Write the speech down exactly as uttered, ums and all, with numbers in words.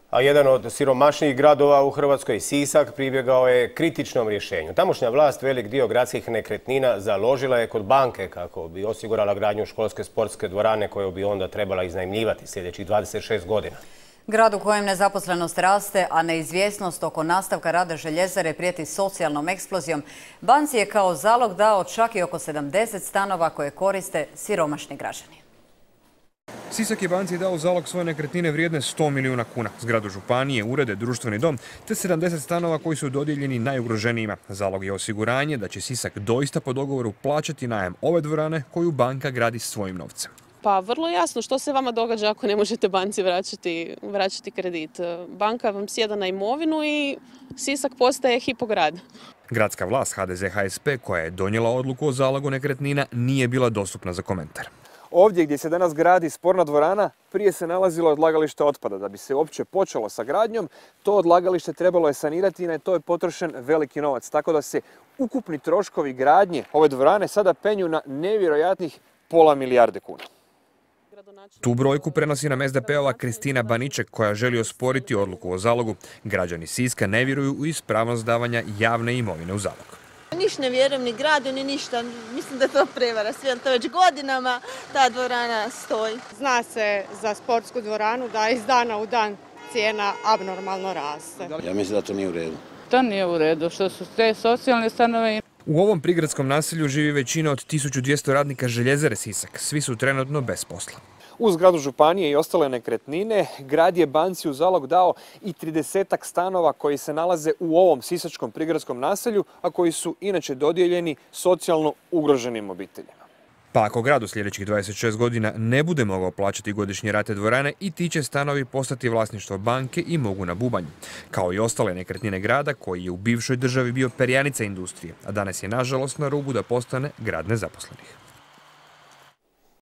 A jedan od siromašnijih gradova u Hrvatskoj, Sisak, pribjegao je kritičnom rješenju. Tamošnja vlast velik dio gradskih nekretnina založila je kod banke kako bi osigurala gradnju školske sportske dvorane koju bi onda trebala iznajmljivati sljedećih dvadeset šest godina. Grad u kojem nezaposlenost raste, a neizvjesnost oko nastavka rada željezare prijeti socijalnom eksplozijom, banci je kao zalog dao čak i oko sedamdeset stanova koje koriste siromašni građani. Sisak je banci dao zalog svoje nekretnine vrijedne sto milijuna kuna, zgradu županije, urede, društveni dom, te sedamdeset stanova koji su dodijeljeni najugroženijima. Zalog je osiguranje da će Sisak doista po dogovoru plaćati najam ove dvorane koju banka gradi svojim novcem. Pa vrlo jasno što se vama događa ako ne možete banci vraćati, vraćati kredit. Banka vam sjeda na imovinu i Sisak postaje hipograd. Gradska vlast H D Z H S P koja je donijela odluku o zalogu nekretnina nije bila dostupna za komentar. Ovdje gdje se danas gradi sporna dvorana, prije se nalazilo odlagalište otpada. Da bi se uopće počelo sa gradnjom, to odlagalište trebalo je sanirati i na to je potrošen veliki novac. Tako da se ukupni troškovi gradnje ove dvorane sada penju na nevjerojatnih pola milijarde kuna. Tu brojku prenosi nam S D P-ova Kristina Baniček koja želi osporiti odluku o zalogu. Građani Siska ne vjeruju u ispravnost davanja javne imovine u zalog. Ništa ne vjerujem ni gradu ni ništa, mislim da je to prevara, sve to već godinama ta dvorana stoji. Zna se za sportsku dvoranu da iz dana u dan cijena abnormalno raste. Ja mislim da to nije u redu. To nije u redu, što su te socijalne stanove. U ovom prigradskom naselju živi većina od tisuću dvjesto radnika željezare Sisak. Svi su trenutno bez posla. U zgradu županije i ostale nekretnine, grad je banci u zalog dao i tridesetak stanova koji se nalaze u ovom sisačkom prigradskom naselju, a koji su inače dodijeljeni socijalno ugroženim obiteljima. Pa ako grad u sljedećih dvadeset šest godina ne bude mogao plaćati godišnje rate dvorane, i ti će stanovi postati vlasništvo banke i mogu na bubanj. Kao i ostale nekretnine grada koji je u bivšoj državi bio perjanica industrije, a danas je nažalost na rubu da postane grad nezaposlenih.